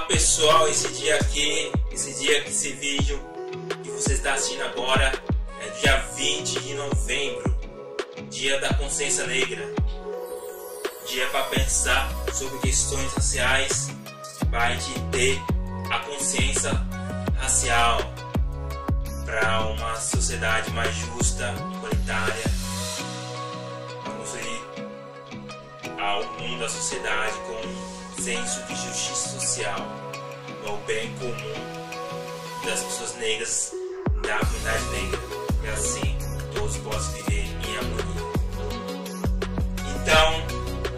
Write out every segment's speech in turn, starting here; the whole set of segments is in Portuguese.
pessoal, esse dia que esse vídeo que você está assistindo agora é dia 20 de novembro, dia da consciência negra, dia para pensar sobre questões raciais, para a gente ter a consciência racial para uma sociedade mais justa, igualitária. Vamos ir ao mundo da sociedade com um senso de justiça social, ao bem comum das pessoas negras, da comunidade negra, e assim todos possam viver em harmonia. Então,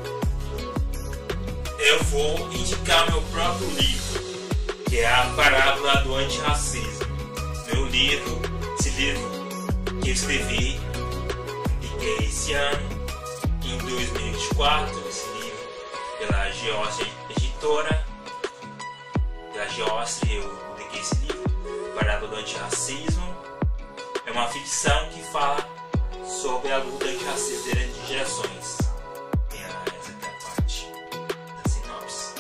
eu vou indicar meu próprio livro, que é A Parábola do Antirracismo. Meu livro, esse livro que eu escrevi, publiquei esse ano, em 2024, esse livro pela Geostre Editora. Pela Geostre eu publiquei esse livro, Parábola do Antirracismo. É uma ficção que fala sobre a luta antirracista durante gerações. Essa aqui é a parte da sinopse,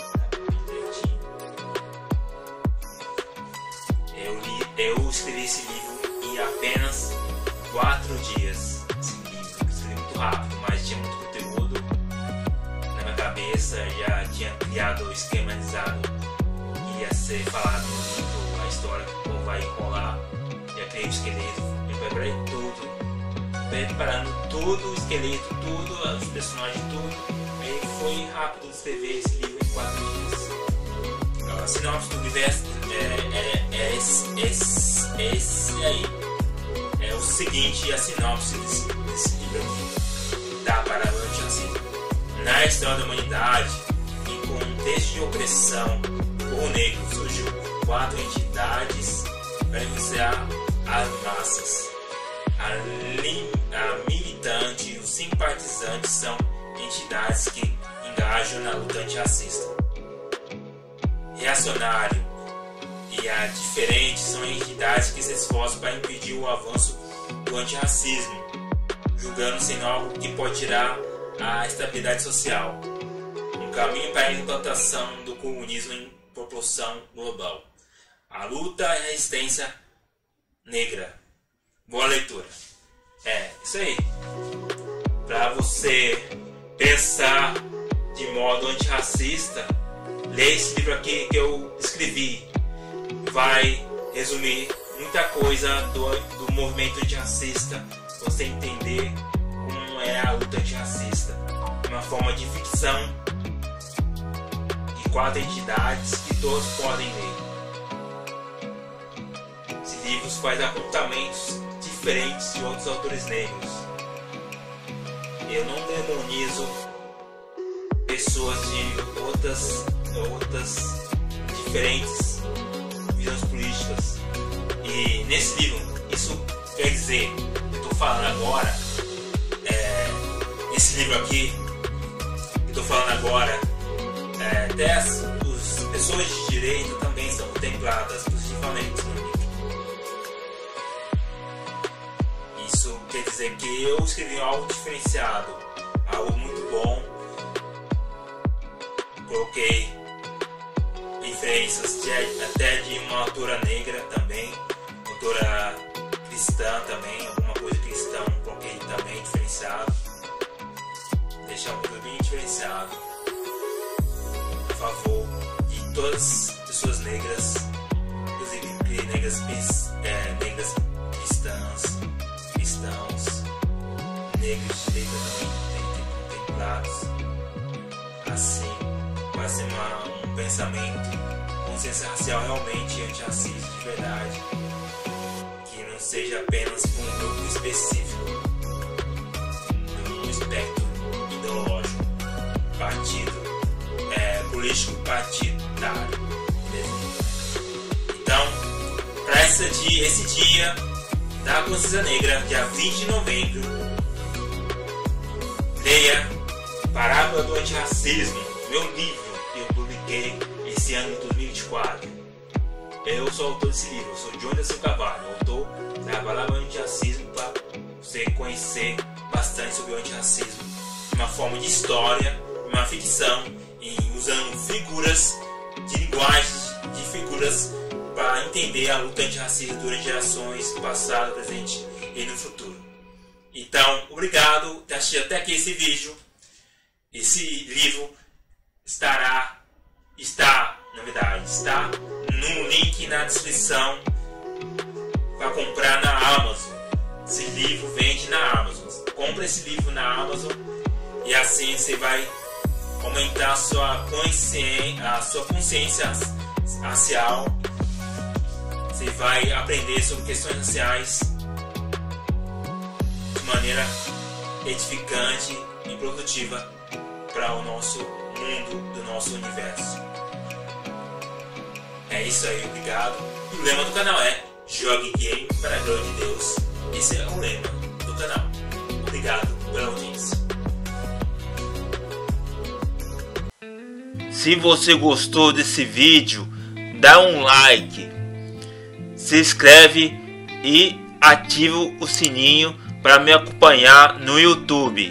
eu escrevi esse livro em apenas 4 dias. Esse livro eu escrevi muito rápido, mas tinha muito conteúdo na minha cabeça. Já tinha criado o esquematizado, ia ser falado no livro, a história que vai enrolar. Já criei o esqueleto, eu preparei tudo, preparando tudo, o esqueleto, tudo, os personagens, tudo. Aí foi rápido escrever esse livro em 4 dias. A sinopse do livro é esse aí. É o seguinte, a sinopse desse livro aqui, da Parábola do Antirracismo. Na história da humanidade, em contexto de opressão por negros, surgiu 4 entidades para influenciar as massas. A militante e os simpatizantes são entidades que engajam na luta antirracista. Reacionário e a diferente são entidades que se esforçam para impedir o avanço do antirracismo, julgando-se algo que pode tirar a estabilidade social. Um caminho para a implantação do comunismo em proporção global. A luta e a resistência negra. Boa leitura. É, isso aí. Para você pensar de modo antirracista, lê esse livro aqui que eu escrevi. Vai resumir muita coisa do movimento antirracista, você entender como é a luta antirracista. Uma forma de ficção de 4 entidades que todos podem ler. Esse livro faz apontamentos diferentes de outros autores negros. Eu não demonizo pessoas de outras diferentes visões políticas. E nesse livro, isso quer dizer, eu estou falando agora, esse livro aqui, que estou falando agora, até as pessoas de direita também são contempladas positivamente no livro. Isso quer dizer que eu escrevi algo diferenciado, algo muito bom. Coloquei referências até de uma autora negra também, autora cristã também, alguma coisa cristã, coloquei também diferenciado, deixar um livro bem diferenciado a favor de todas as pessoas negras, inclusive negras cristãs, cristãos, negros de direita também tem que ter contemplados. Assim vai ser um pensamento, consciência racial realmente antirracista de verdade, que não seja apenas para um grupo específico, no espectro ideológico, partido, político partidário. Então, para esse dia da consciência negra, dia 20 de novembro, leia Parábola do Antirracismo, meu livro que eu publiquei esse ano de 2024. Eu sou autor desse livro, eu sou Jonderson Carvalho, autor da Parábola do Antirracismo, para você conhecer bastante sobre o antirracismo, uma forma de história, uma ficção, usando figuras de linguagens, de figuras para entender a luta antirracista durante gerações, passado, presente e no futuro. Então, obrigado por ter assistido até aqui esse vídeo. Esse livro está no link na descrição para comprar na Amazon. Esse livro vende na Amazon. Compre esse livro na Amazon e assim você vai aumentar a sua consciência racial. Você vai aprender sobre questões raciais de maneira edificante e produtiva para o nosso mundo, do nosso universo. É isso aí, obrigado. O lema do canal é Jogue Game para a glória de Deus. Esse é o lema do canal. Obrigado pela audiência. Se você gostou desse vídeo, dá um like, se inscreve e ativa o sininho para me acompanhar no YouTube.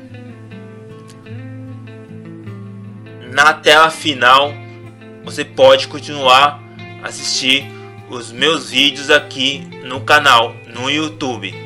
Na tela final, você pode continuar a assistir os meus vídeos aqui no canal, no YouTube.